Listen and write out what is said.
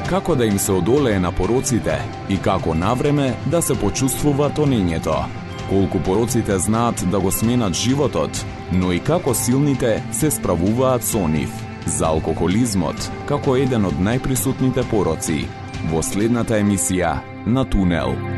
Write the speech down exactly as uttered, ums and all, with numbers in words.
Kako da im se odolее на пороците и како навреме да се почувствува тонењето. Колку пороците знаат да го сменат животот, но и како силните се справуваат со нив. За алкохолизмот како еден од најприсутните пороци во следната емисија на Тунел.